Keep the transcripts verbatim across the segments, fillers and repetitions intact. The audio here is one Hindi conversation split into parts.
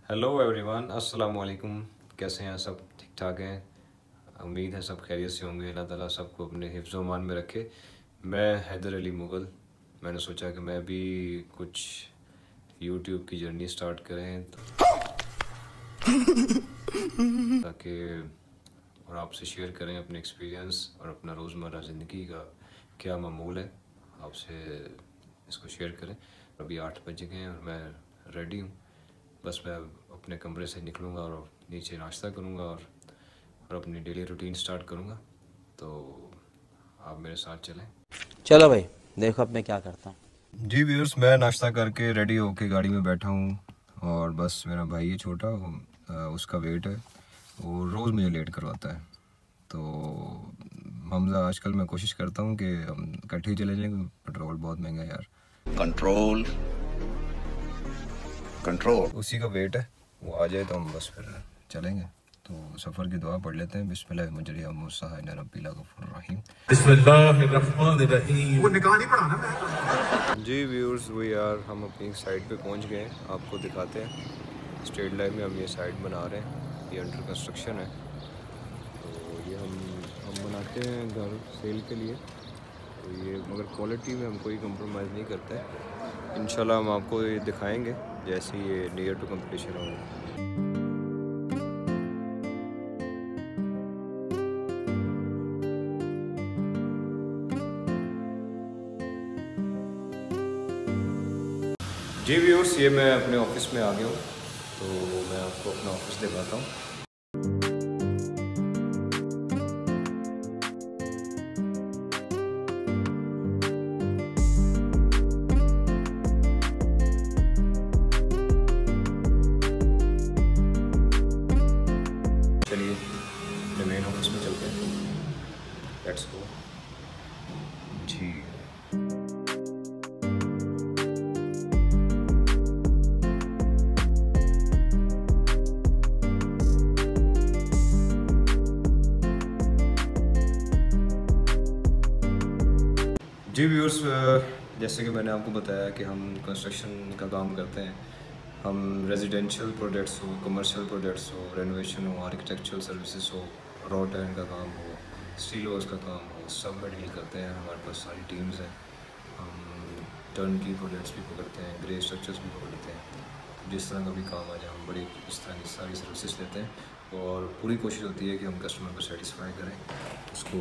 हेलो एवरीवन, अस्सलाम वालेकुम। कैसे हैं सब? ठीक ठाक हैं? उम्मीद है सब खैरियत से होंगे। अल्लाह ताला सबको अपने हिफ्ज़ मान में रखे। मैं हैदर अली मुग़ल। मैंने सोचा कि मैं भी कुछ यूट्यूब की जर्नी स्टार्ट करें ताकि और आपसे शेयर करें अपने एक्सपीरियंस और अपना रोज़मर्रा ज़िंदगी का क्या मामूल है, आपसे इसको शेयर करें। अभी आठ बज गए हैं और मैं रेडी हूँ। बस मैं अपने कमरे से निकलूँगा और नीचे नाश्ता करूँगा और और अपनी डेली रूटीन स्टार्ट करूँगा। तो आप मेरे साथ चलें। चलो भाई, देखो अब मैं क्या करता हूँ। जी व्यूअर्स, मैं नाश्ता करके रेडी होके गाड़ी में बैठा हूँ और बस मेरा भाई है छोटा, उसका वेट है। वो रोज़ मुझे लेट करवाता है। तो हमजा आजकल मैं कोशिश करता हूँ कि हम इकट्ठे ही चले जाएँ। पेट्रोल बहुत महंगा है यार। कंट्रोल कंट्रोल उसी का वेट है, वो आ जाए तो हम बस फिर चलेंगे। तो सफ़र की दुआ पढ़ लेते हैं। बिस्मिल्लाह मुजरिया मुसाहिन रब्बिल गफूर रहीम। बिस्मिल्लाहिर्रहमानिर्रहीम। वो निकाह नहीं पढ़ाना मैं। जी व्यूअर्स, वो यार हम अपनी साइड पे पहुंच गए हैं। आपको दिखाते हैं। स्ट्रेट लाइन में हम ये साइड बना रहे हैं। ये अंडर कंस्ट्रक्शन है। तो ये हम हम बनाते हैं घर सेल के लिए। तो ये मगर क्वालिटी में हम कोई कंप्रोमाइज़ नहीं करते हैं। इंशाल्लाह हम आपको ये दिखाएंगे जैसे ये नियर टू कंप्लीशन होगा। जी व्यूअर्स, ये मैं अपने ऑफिस में आ गया हूँ। तो मैं आपको अपना ऑफिस दिखाता हूँ। चलिए अपने मेन ऑफिस में चलते हैं। Let's go. Ji ji viewers, जैसे कि मैंने आपको बताया कि हम कंस्ट्रक्शन का काम करते हैं। हम रेजिडेंशियल प्रोजेक्ट्स हो, कमर्शियल प्रोजेक्ट्स हो, रेनोवेशन हो, आर्किटेक्चरल सर्विसेज हो, रॉड आयरन का काम हो, स्टील वर्स का काम हो, सब में डील करते हैं। हमारे पास सारी टीम्स हैं। हम टर्न की प्रोजेक्ट्स भी पकड़ते हैं, ग्रे स्ट्रक्चर्स भी पकड़ते हैं। जिस तरह का भी काम आ जाए हम बड़ी इस तरह की सारी सर्विसेज लेते हैं और पूरी कोशिश होती है कि हम कस्टमर को सेटिस्फाई करें, उसको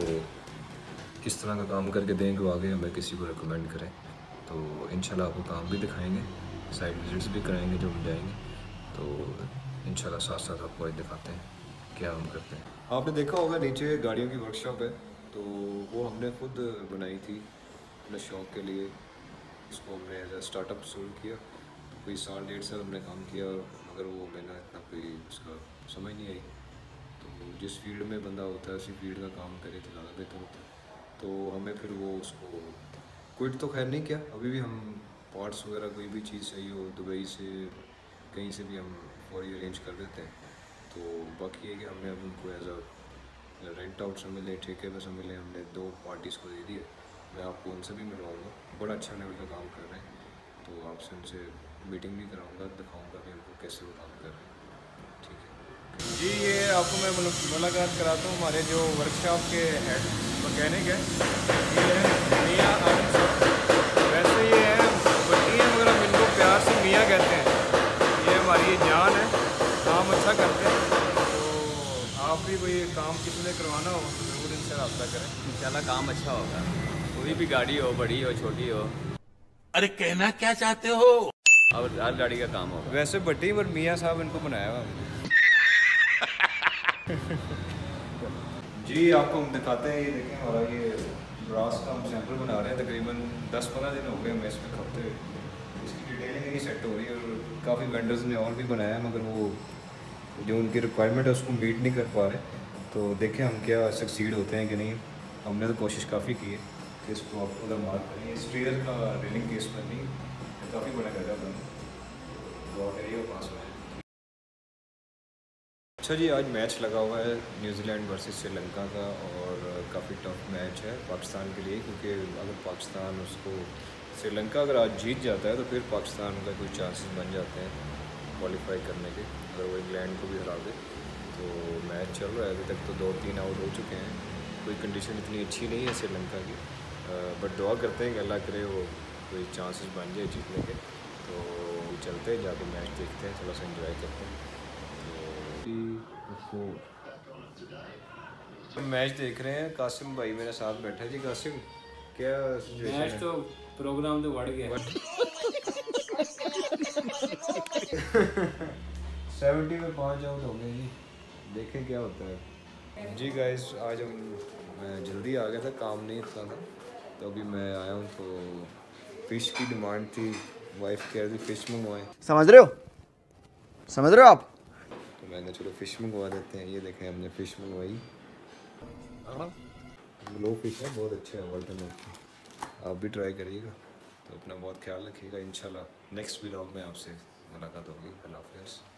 किस तरह का काम करके दें कि आगे हमें किसी को रिकमेंड करें। तो इंशाल्लाह आपको काम भी दिखाएंगे, साइट विजिट्स भी कराएंगे जब हम जाएंगे। तो इंशाल्लाह साथ साथ आपको आज दिखाते हैं क्या हम करते हैं। आपने देखा होगा नीचे गाड़ियों की वर्कशॉप है। तो वो हमने खुद बनाई थी अपने शौक़ के लिए। उसको हमने एज ए स्टार्टअप शुरू किया। तो कोई साल डेढ़ साल हमने काम किया, मगर वो मैंने इतना कोई उसका समझ नहीं आई। तो जिस फील्ड में बंदा होता है उसी फील्ड का काम करे तो ज़्यादा बेहतर होता है। तो हमें फिर वो उसको क्विट तो खैर नहीं किया। अभी भी हम पार्ट्स वगैरह कोई भी चीज़ चाहिए हो दुबई से कहीं से भी हम फौरी अरेंज कर देते हैं। तो बाकी है कि हमने अब उनको एज अ रेंट आउट समझ लें, ठेके पर समझ लें, हमने दो पार्टीज़ को दे दिए। मैं आपको उनसे भी मिलवाऊँगा, बड़ा अच्छा लेवल का काम कर रहे हैं। तो आपसे उनसे मीटिंग भी कराऊँगा, दिखाऊँगा कि उनको कैसे वो काम कर रहे हैं। ठीक है जी, ये आपको मैं मुलाकात कराता हूँ हमारे जो वर्कशॉप के हेड मैकेनिक है। ये है मियाँ आलम साहब। वैसे ये है बट्टी है मगर हम इनको प्यार से मियाँ कहते हैं। ये हमारी जान है, काम अच्छा करते हैं। तो आप भी कोई काम किसी ने करवाना हो तो ज़रूर इनसे रब्ता करें। इंशाल्लाह काम अच्छा होगा। कोई भी गाड़ी हो, बड़ी हो, छोटी हो। अरे कहना क्या चाहते हो? और हर गाड़ी का काम होगा। वैसे बट्टी पर मियाँ साहब इनको बनाया हुआ जी। आपको हम दिखाते हैं। ये देखें हमारा ये ब्रास का हम सैंपल बना रहे हैं। तकरीबन दस पंद्रह दिन हो गए हमें इसमें खपते हुए। इसकी डिटेलिंग नहीं सेट हो रही है और काफ़ी वेंडर्स ने और भी बनाया है मगर वो जो उनकी रिक्वायरमेंट है उसको मीट नहीं कर पा रहे। तो देखें हम क्या सक्सीड होते हैं कि नहीं। हमने तो कोशिश काफ़ी की है कि इसको आप अगर मार्क करें। स्ट्रेयर का रेलिंग केस पर नहीं, काफ़ी बड़ा गड्ढा बना रॉड एरिया पास में। अच्छा जी, आज मैच लगा हुआ है न्यूजीलैंड वर्सेस श्रीलंका का और काफ़ी टफ मैच है पाकिस्तान के लिए, क्योंकि अगर पाकिस्तान उसको श्रीलंका अगर आज जीत जाता है तो फिर पाकिस्तान का कोई चांसेस बन जाते हैं। क्वालिफाई करने के, अगर वो इंग्लैंड को भी हरा दे। तो मैच चल रहा है अभी तक, तो दो तीन आउट हो चुके हैं, कोई कंडीशन इतनी अच्छी नहीं है श्रीलंका की, बट दुआ करते हैं कि अल्लाह करे वो कोई चांसेस बन जाए जीतने के। तो चलते हैं जाके मैच देखते हैं, थोड़ा सा एंजॉय करते हैं। तो मैच देख रहे हैं, कासिम भाई मेरे साथ बैठा है। जी कासिम, क्या सिचुएशन है? तो प्रोग्राम तो बढ़ गया। सेवेंटी में पाँच आउट हो गए जी, देखें क्या होता है। जी गाइस, आज हम मैं जल्दी आ गया था, काम नहीं इतना था, तो अभी मैं आया हूँ। तो फ़िश की डिमांड थी, वाइफ कह रही थी फ़िश मंगवाएं, समझ रहे हो समझ रहे हो आप। तो मैंने चलो फ़िश मंगवा देते हैं। ये देखें, हमने फ़िश मंगवाई, ग्लो फिश है, बहुत अच्छा है, वाल्टन का। आप भी ट्राई करिएगा। तो अपना बहुत ख्याल रखिएगा। इंशाल्लाह नेक्स्ट व्लॉग में आपसे मुलाकात होगी। अल्लाह हाफ़िज़।